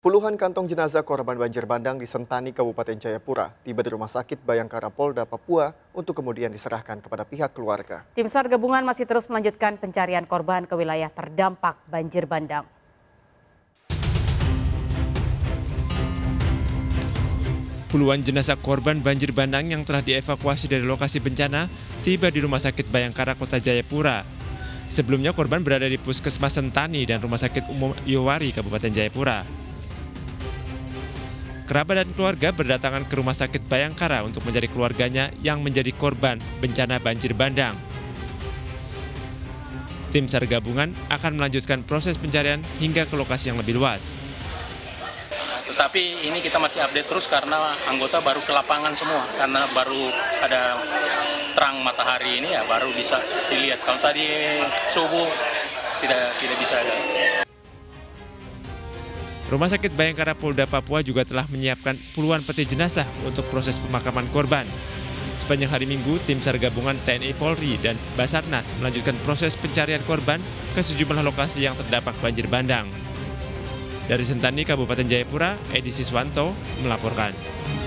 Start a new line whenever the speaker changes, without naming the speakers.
Puluhan kantong jenazah korban banjir bandang di Sentani, Kabupaten Jayapura tiba di Rumah Sakit Bayangkara Polda Papua untuk kemudian diserahkan kepada pihak keluarga.
Tim SAR gabungan masih terus melanjutkan pencarian korban ke wilayah terdampak banjir bandang.
Puluhan jenazah korban banjir bandang yang telah dievakuasi dari lokasi bencana tiba di Rumah Sakit Bayangkara, Kota Jayapura. Sebelumnya korban berada di Puskesmas Sentani dan Rumah Sakit Umum Yowari, Kabupaten Jayapura. Kerabat dan keluarga berdatangan ke Rumah Sakit Bayangkara untuk mencari keluarganya yang menjadi korban bencana banjir bandang. Tim SAR gabungan akan melanjutkan proses pencarian hingga ke lokasi yang lebih luas.
Tetapi ini kita masih update terus karena anggota baru ke lapangan semua, karena baru ada terang matahari ini ya baru bisa dilihat. Kalau tadi subuh tidak bisa.
Rumah Sakit Bayangkara Polda Papua juga telah menyiapkan puluhan peti jenazah untuk proses pemakaman korban. Sepanjang hari Minggu, tim SAR gabungan TNI Polri dan Basarnas melanjutkan proses pencarian korban ke sejumlah lokasi yang terdampak banjir bandang. Dari Sentani, Kabupaten Jayapura, Edi Siswanto melaporkan.